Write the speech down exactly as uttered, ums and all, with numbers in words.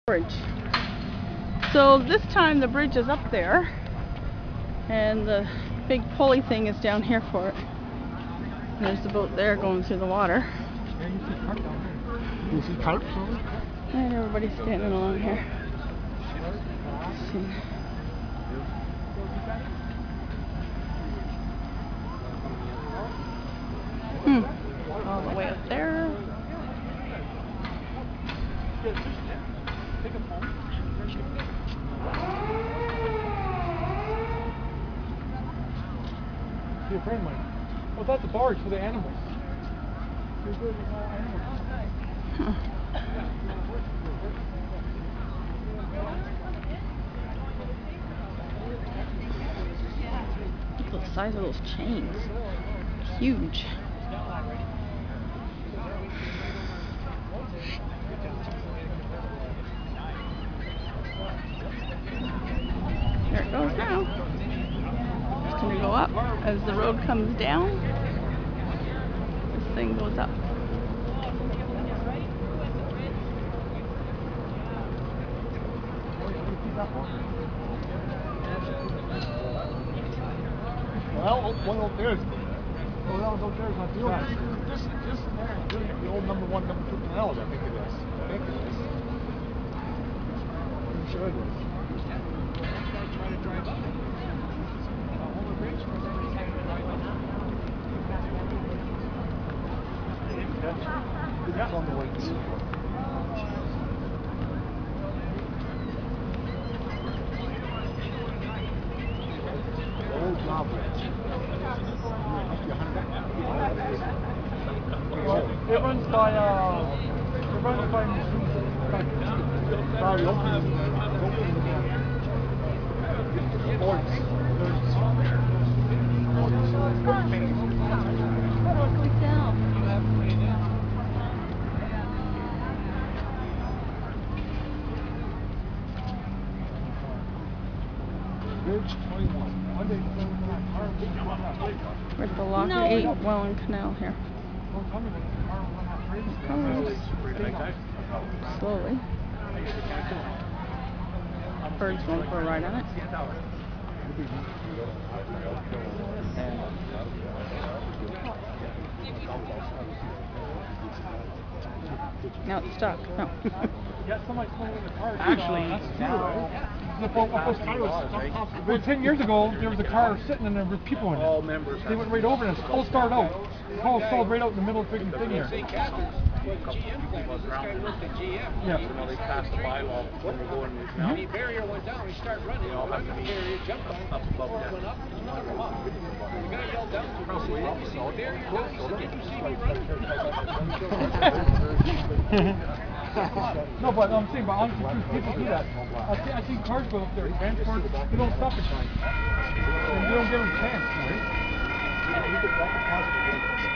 Bridge. So this time the bridge is up there and the big pulley thing is down here for it. And there's the boat there going through the water. Yeah, you see carp down there. You see carp, so? And everybody's standing along here. Let's see. Hmm. All the way up there. See a friend of mine. Oh, that's a barge for the animals. There's good with all animals. Huh. Look at the size of those chains. Huge. There it goes now. It's going to go up as the road comes down. This thing goes up. Well, one out there is. Oh, that was out there is not too bad. This, this, this, the old number one, number two canals, I think it is. I think it is. I'm sure it is. It's on the way to see. Old job. It runs by, uh, it runs by, by, by the opening, Bridge twenty-one. We're at the Loch eight Welland Canal here. Coming. Slowly. Birds going for a ride on it. Now it's stuck. No. Actually, that's true, right? Well, ten years ago, there was a car sitting and there were people in it. They went right over and it all started out. The car stalled right out in the middle of the freaking thing here. Yeah. You know, they passed the bylaw when they're going now. The barrier went down, we started running. They all have to be barrier jumped on, up above that. Went up, and knocked them off. The guy yelled down to me, did you see the barrier down? He said, did you see me running? No, but I'm saying, but honestly, people do that. I see, I see cars go up there, transport, they don't stop at times. And they don't give them a chance, right?